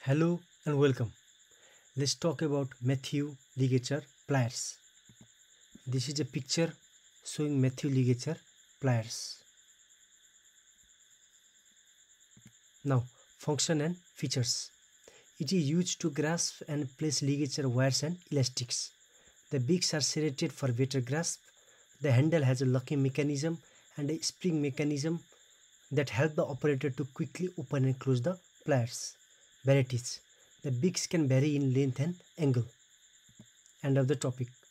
Hello and welcome. Let's talk about Mathieu Ligature Pliers. This is a picture showing Mathieu Ligature Pliers. Now, function and features. It is used to grasp and place ligature wires and elastics. The beaks are serrated for better grasp. The handle has a locking mechanism and a spring mechanism that help the operator to quickly open and close the pliers. Varieties. The beaks can vary in length and angle. End of the topic.